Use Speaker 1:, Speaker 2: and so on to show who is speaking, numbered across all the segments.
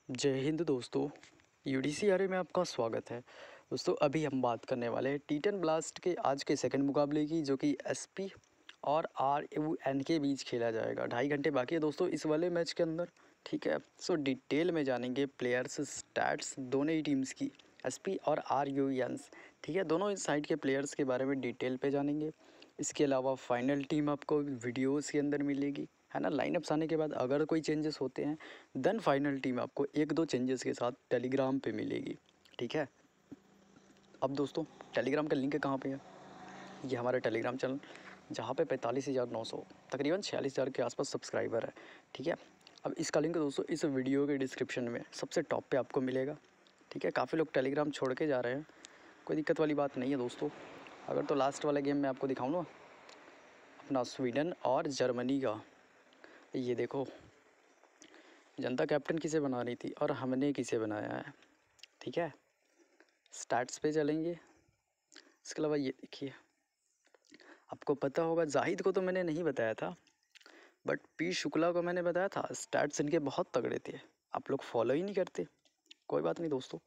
Speaker 1: जय हिंद दोस्तों। यूडीसीआरए में आपका स्वागत है। दोस्तों अभी हम बात करने वाले हैं टी10 ब्लास्ट के आज के सेकंड मुकाबले की, जो कि एसपी और आरयूएन के बीच खेला जाएगा। 2.5 घंटे बाकी है दोस्तों इस वाले मैच के अंदर। ठीक है, सो डिटेल में जानेंगे प्लेयर्स स्टैट्स दोनों ही टीम्स की, एसपी और आरयूएन्स। ठीक है, दोनों इस साइड के प्लेयर्स के बारे में डिटेल पे जानेंगे। इसके अलावा फाइनल टीम आपको वीडियोज़ के अंदर मिलेगी, है ना। लाइनअप्स आने के बाद अगर कोई चेंजेस होते हैं देन फाइनल टीम आपको 1-2 चेंजेस के साथ टेलीग्राम पे मिलेगी। ठीक है, अब दोस्तों टेलीग्राम का लिंक कहाँ पे है? ये हमारा टेलीग्राम चैनल, जहाँ पे 45,900 तकरीबन 46,000 के आसपास सब्सक्राइबर है। ठीक है, अब इसका लिंक दोस्तों इस वीडियो के डिस्क्रिप्शन में सबसे टॉप पे आपको मिलेगा। ठीक है, काफ़ी लोग टेलीग्राम छोड़ के जा रहे हैं, कोई दिक्कत वाली बात नहीं है दोस्तों। अगर तो लास्ट वाला गेम मैं आपको दिखाऊँ ना, अपना स्वीडन और जर्मनी का, ये देखो जनता कैप्टन किसे बना रही थी और हमने किसे बनाया है। ठीक है, स्टैट्स पे चलेंगे। इसके अलावा ये देखिए, आपको पता होगा जाहिद को तो मैंने नहीं बताया था, बट पी शुक्ला को मैंने बताया था। स्टैट्स इनके बहुत तगड़े थे, आप लोग फॉलो ही नहीं करते। कोई बात नहीं दोस्तों,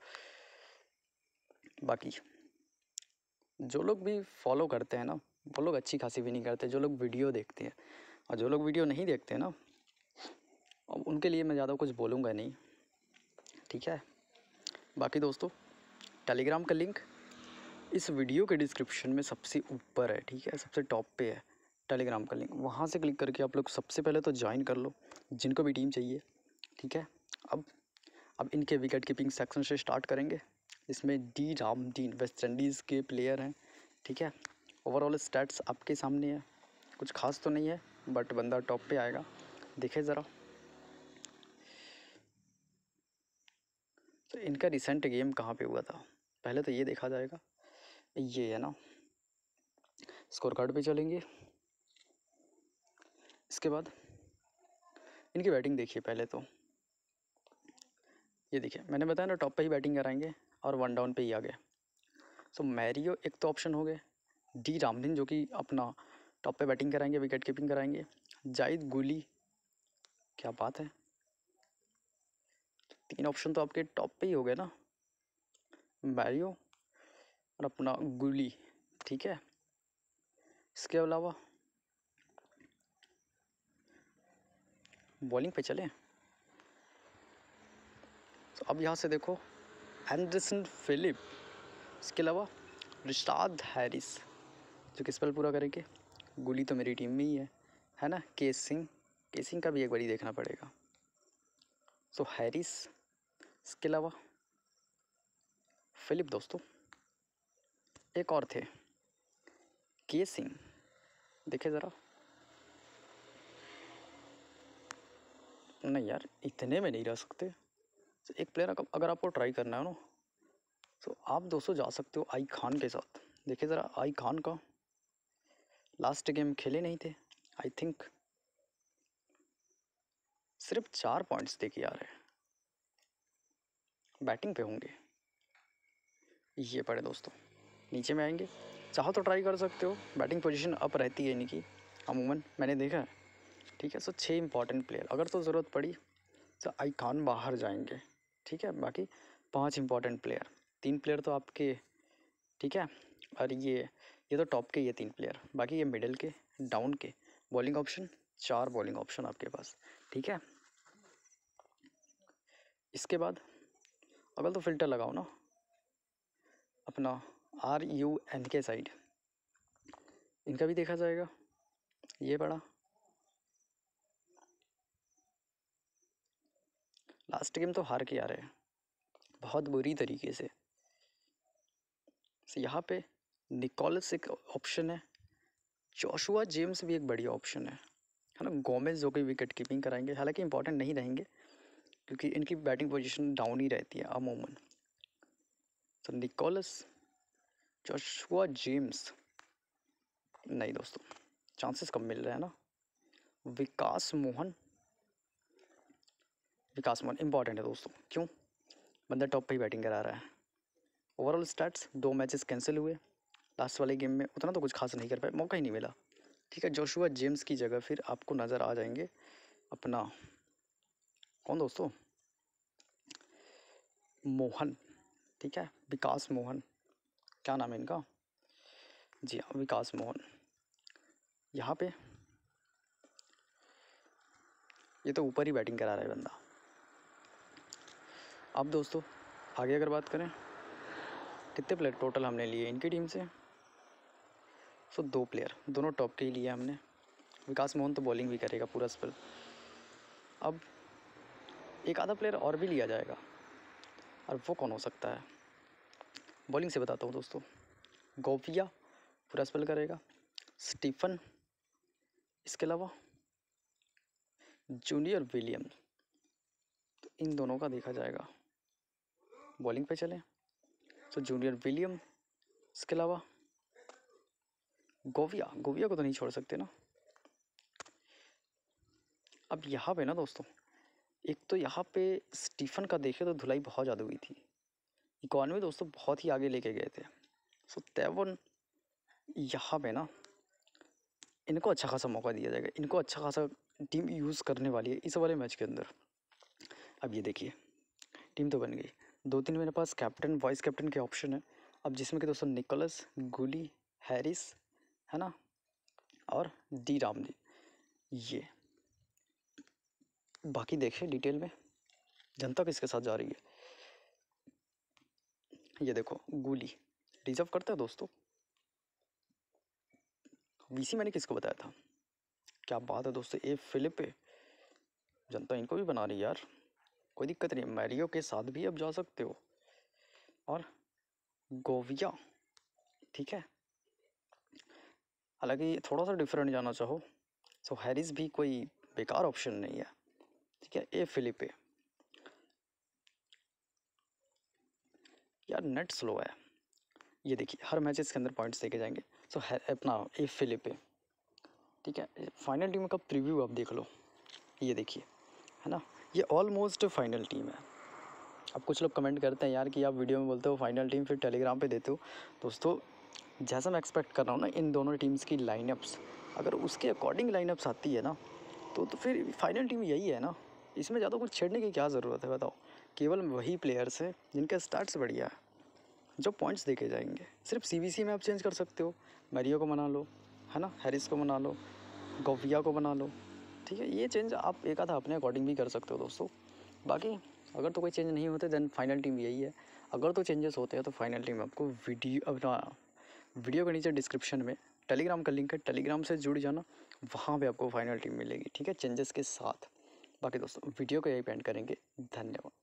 Speaker 1: बाकी जो लोग भी फॉलो करते हैं ना, वो लोग अच्छी खासी भी नहीं करते। जो लोग वीडियो देखते हैं और जो लोग वीडियो नहीं देखते ना, अब उनके लिए मैं ज़्यादा कुछ बोलूँगा नहीं। ठीक है, बाकी दोस्तों टेलीग्राम का लिंक इस वीडियो के डिस्क्रिप्शन में सबसे ऊपर है। ठीक है, सबसे टॉप पे है टेलीग्राम का लिंक, वहाँ से क्लिक करके आप लोग सबसे पहले तो ज्वाइन कर लो, जिनको भी टीम चाहिए। ठीक है, अब इनके विकेट कीपिंग सेक्शन से स्टार्ट करेंगे। इसमें डी रामदीन वेस्ट इंडीज़ के प्लेयर हैं। ठीक है, ओवरऑल स्टैट्स आपके सामने है, कुछ खास तो नहीं है, बट बंदा टॉप पे आएगा। देखें ज़रा, तो इनका रिसेंट गेम कहाँ पे हुआ था पहले तो ये देखा जाएगा। ये है ना, स्कोर कार्ड पे चलेंगे। इसके बाद इनकी बैटिंग देखिए। पहले तो ये देखिए, मैंने बताया ना टॉप पे ही बैटिंग कराएंगे और 1 डाउन पे ही आ गए। सो मैरियो एक तो ऑप्शन हो गए, डी रामदीन जो कि अपना टॉप पे बैटिंग कराएंगे, विकेट कीपिंग कराएंगे। जाहिद गुली, क्या बात है, 3 ऑप्शन तो आपके टॉप पे ही हो गए ना, मैरियो और अपना गुली। ठीक है, इसके अलावा बॉलिंग पे चलें। तो अब यहाँ से देखो, एंडरसन फिलिप, इसके अलावा रिशाद हैरिस जो कि स्पेल पूरा करेंगे। गुली तो मेरी टीम में ही है ना। केसिंग का भी एक बारी देखना पड़ेगा। सो हैरिस, इसके अलावा फिलिप दोस्तों, एक और थे केसिंग, देखे ज़रा। नहीं यार, इतने में नहीं रह सकते। तो एक प्लेयर अगर आपको ट्राई करना है ना, तो आप दोस्तों जा सकते हो आई खान के साथ। देखिए ज़रा, आई खान का लास्ट गेम खेले नहीं थे, आई थिंक सिर्फ 4 पॉइंट्स देके आ रहे हैं, बैटिंग पे होंगे। ये पड़े दोस्तों, नीचे में आएंगे, चाहो तो ट्राई कर सकते हो। बैटिंग पोजीशन अप रहती है इनकी अमूमन, मैंने देखा है। ठीक है, सो 6 इंपॉर्टेंट प्लेयर, अगर तो ज़रूरत पड़ी तो आई खान बाहर जाएंगे। ठीक है, बाकी 5 इंपॉर्टेंट प्लेयर, 3 प्लेयर तो आपके। ठीक है, और ये तो टॉप के, ये 3 प्लेयर, बाकी ये मिडिल के, डाउन के। बॉलिंग ऑप्शन 4 बॉलिंग ऑप्शन आपके पास। ठीक है, इसके बाद अगर तो फिल्टर लगाओ ना, अपना RUN के साइड, इनका भी देखा जाएगा। ये बड़ा लास्ट गेम तो हार के आ रहे हैं बहुत बुरी तरीके से। यहाँ पे निकोलस एक ऑप्शन है, जोशुआ जेम्स भी एक बढ़िया ऑप्शन है ना। गोमेज जो कि विकेट कीपिंग कराएंगे, हालांकि इंपॉर्टेंट नहीं रहेंगे क्योंकि इनकी बैटिंग पोजीशन डाउन ही रहती है अमूमन। तो निकोलस, जोशुआ जेम्स नहीं दोस्तों, चांसेस कम मिल रहे हैं ना। विकास मोहन इंपॉर्टेंट है दोस्तों, क्यों? बंदा टॉप पे ही बैटिंग करा रहा है। ओवरऑल स्टैट्स, 2 मैचेस कैंसिल हुए, लास्ट वाले गेम में उतना तो कुछ खास नहीं कर पाए, मौका ही नहीं मिला। ठीक है, जोशुआ जेम्स की जगह फिर आपको नज़र आ जाएंगे अपना, कौन दोस्तों, मोहन, ठीक है, विकास मोहन, क्या नाम है इनका, जी हाँ विकास मोहन। यहाँ पे ये तो ऊपर ही बैटिंग करा रहा है बंदा। अब दोस्तों आगे अगर बात करें कितने प्लेयर टोटल हमने लिए इनकी टीम से, सो 2 प्लेयर, दोनों टॉप के ही लिए हमने। विकास मोहन तो बॉलिंग भी करेगा पूरा स्पेल। अब एक आधा प्लेयर और भी लिया जाएगा, और वो कौन हो सकता है, बॉलिंग से बताता हूँ दोस्तों। गोविया पूरा स्पेल करेगा, स्टीफन, इसके अलावा जूनियर विलियम्स, तो इन दोनों का देखा जाएगा। बॉलिंग पे चले तो जूनियर विलियम, इसके अलावा गोविया को तो नहीं छोड़ सकते ना। अब यहाँ पे ना दोस्तों, एक तो यहाँ पे स्टीफन का देखे तो धुलाई बहुत ज़्यादा हुई थी, इकॉनमी दोस्तों बहुत ही आगे लेके गए थे। सो तेवन यहाँ पे ना इनको अच्छा खासा मौका दिया जाएगा, इनको अच्छा खासा टीम यूज़ करने वाली है इस वाले मैच के अंदर। अब ये देखिए टीम तो बन गई, 2-3 मेरे पास कैप्टन वाइस कैप्टन के ऑप्शन है। अब जिसमें कि दोस्तों निकोलस, गुली, हैरिस है ना, और डी राम जी, ये बाकी देखिए डिटेल में जनता किसके साथ जा रही है। ये देखो गुली रिजर्व करता है दोस्तों, वीसी मैंने किसको बताया था, क्या बात है दोस्तों, ए फिलिप, जनता इनको भी बना रही है यार, कोई दिक्कत नहीं, मैरियो के साथ भी अब जा सकते हो। और गोविया, ठीक है, हालांकि थोड़ा सा डिफरेंट जाना चाहो तो हैरिस भी कोई बेकार ऑप्शन नहीं है, ठीक है। ए फिलिपे यार नेट स्लो है, ये देखिए हर मैचेस के अंदर पॉइंट्स देखे जाएंगे। सो है अपना ए फिलिपे, ठीक है। फाइनल टीम का प्रीव्यू आप देख लो, ये देखिए है ना, ये ऑलमोस्ट फाइनल टीम है। अब कुछ लोग कमेंट करते हैं यार कि आप वीडियो में बोलते हो फाइनल टीम फिर टेलीग्राम पे देते हो। दोस्तों जैसा मैं एक्सपेक्ट कर रहा हूँ ना इन दोनों टीम्स की लाइनअप्स, अगर उसके अकॉर्डिंग लाइनअप्स आती है ना तो फिर फाइनल टीम यही है ना, इसमें ज़्यादा कुछ छेड़ने की क्या ज़रूरत है बताओ। केवल वही प्लेयर्स हैं जिनके स्टार्ट्स बढ़िया है, जो पॉइंट्स देखे जाएंगे। सिर्फ सीबीसी में आप चेंज कर सकते हो, मैरियो को बना लो है ना, हैरिस को बना लो, गोविया को बना लो, ठीक है। ये चेंज आप एक आधा अपने अकॉर्डिंग भी कर सकते हो दोस्तों। बाकी अगर तो कोई चेंज नहीं होते देन फाइनल टीम यही है। अगर तो चेंजेस होते हैं तो फाइनल टीम आपको वीडियो के नीचे डिस्क्रिप्शन में टेलीग्राम का लिंक है, टेलीग्राम से जुड़ जाना, वहाँ पे आपको फाइनल टीम मिलेगी, ठीक है, चेंजेस के साथ। बाकी दोस्तों वीडियो को यही एंड करेंगे, धन्यवाद।